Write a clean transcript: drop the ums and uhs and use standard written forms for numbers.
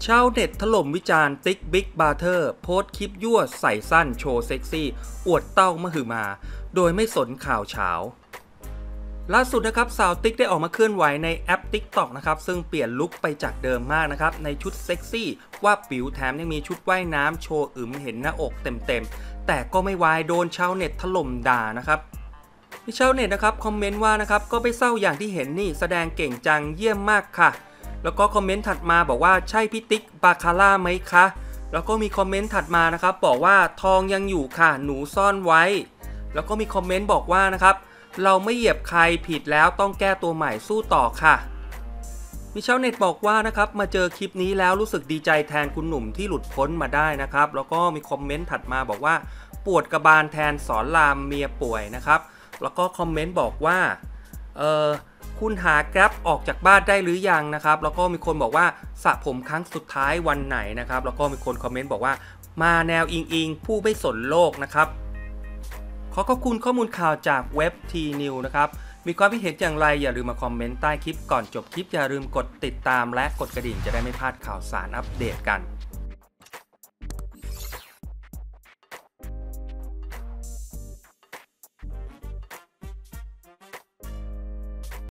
ชาวเน็ตถล่มวิจารณ์ติ๊กบิ๊กบาร์เทอร์โพสต์คลิปยั่วใส่สั้นโชว์เซ็กซี่อวดเต้ามหึมาโดยไม่สนข่าวเช้าล่าสุดนะครับสาวติ๊กได้ออกมาเคลื่อนไหวในแอป TikTok นะครับซึ่งเปลี่ยนลุคไปจากเดิมมากนะครับในชุดเซ็กซี่ว่าปิ๋วแถมยังมีชุดว่ายน้ำโชว์เห็นหน้าอกเต็มๆแต่ก็ไม่วายโดนชาวเน็ตถล่มด่านะครับมีชาวเน็ตนะครับคอมเมนต์ว่านะครับก็ไม่เศร้าอย่างที่เห็นนี่แสดงเก่งจังเยี่ยมมากค่ะแล้วก็คอมเมนต์ถัดมาบอกว่าใช่พี่ติ๊กบาคาร่าไหมคะแล้วก็มีคอมเมนต์ถัดมานะครับบอกว่าทองยังอยู่ค่ะหนูซ่อนไว้แล้วก็มีคอมเมนต์บอกว่านะครับเราไม่เหยียบใครผิดแล้วต้องแก้ตัวใหม่สู้ต่อค่ะมีชาวเน็ตบอกว่านะครับมาเจอคลิปนี้แล้วรู้สึกดีใจแทนคุณหนุ่มที่หลุดพ้นมาได้นะครับแล้วก็มีคอมเมนต์ถัดมาบอกว่าปวดกระบาลแทนสอนรามเมียป่วยนะครับแล้วก็คอมเมนต์บอกว่าคุณหาแกร็บออกจากบ้านได้หรือยังนะครับแล้วก็มีคนบอกว่าสระผมครั้งสุดท้ายวันไหนนะครับแล้วก็มีคนคอมเมนต์บอกว่ามาแนวอิงผู้ไม่สนโลกนะครับขอบคุณข้อมูลข่าวจากเว็บ T-News นะครับมีความคิดเห็นอย่างไรอย่าลืมมาคอมเมนต์ใต้คลิปก่อนจบคลิปอย่าลืมกดติดตามและกดกระดิ่งจะได้ไม่พลาดข่าวสารอัปเดตกัน